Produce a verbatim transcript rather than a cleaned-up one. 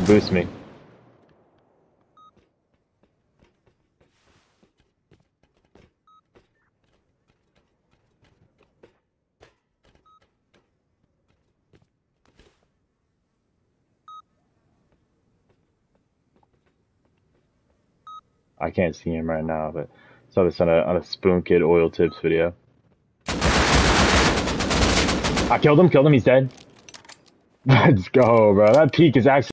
boost me. I can't see him right now, but I saw this on a on a Spoon Kid Oil Tips video. I killed him, killed him, he's dead. Let's go, bro. That peak is actually